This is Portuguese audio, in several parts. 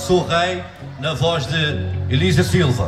Sou Rei, na voz de Elisa Silva.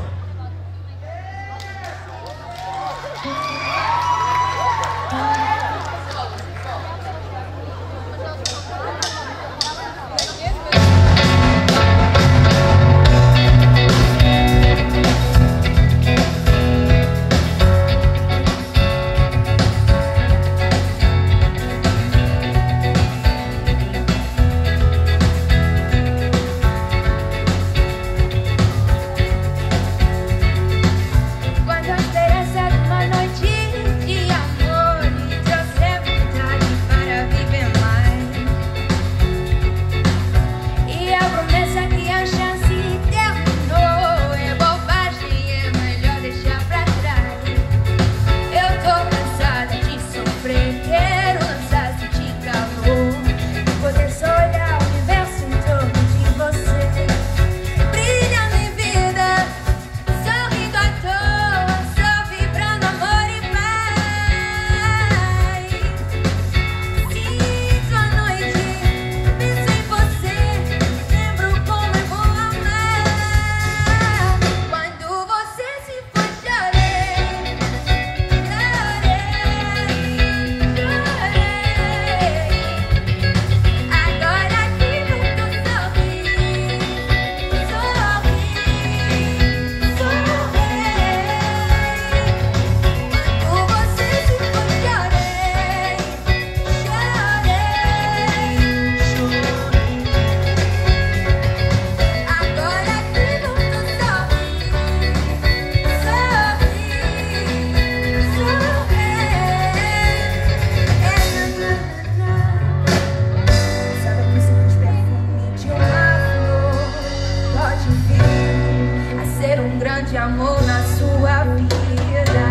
De amor na sua vida.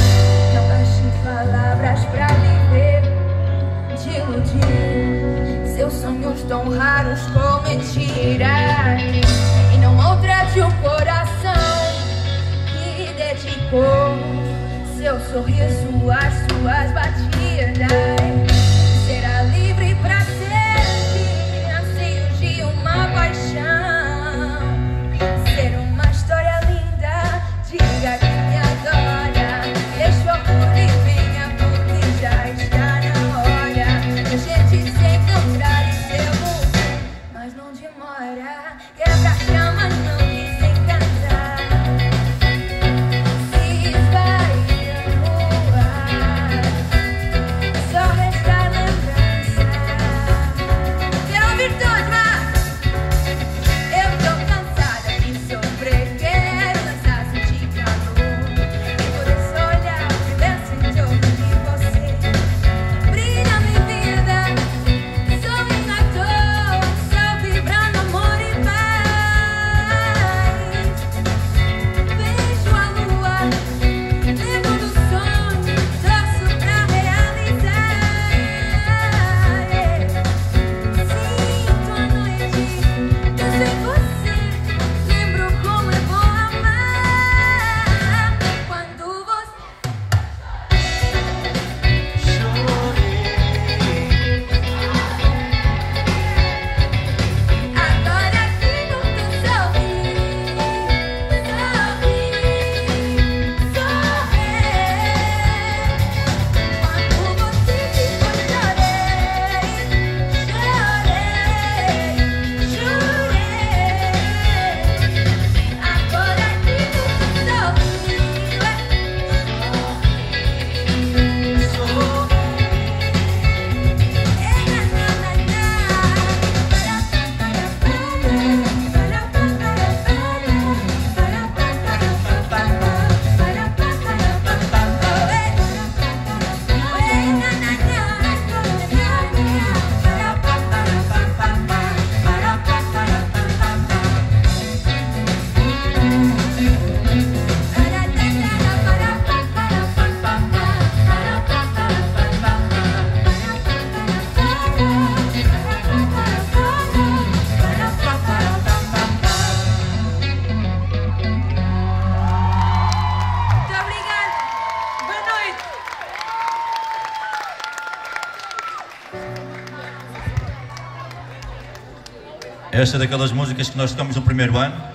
Não gaste palavras pra viver de iludir seus sonhos tão raros com mentiras. E não maltrate o coração que dedicou seu sorriso às suas batidas. Será livre pra sempre, anseios de uma paixão. Ser uma história linda, diga que me adora. Deixa o amor e venha, porque já está na hora da gente se encontrar e ser você, mas não demora. Quebra a cama, não desencantar. Se vai voar, só resta Esta é daquelas músicas que nós tocamos no primeiro ano.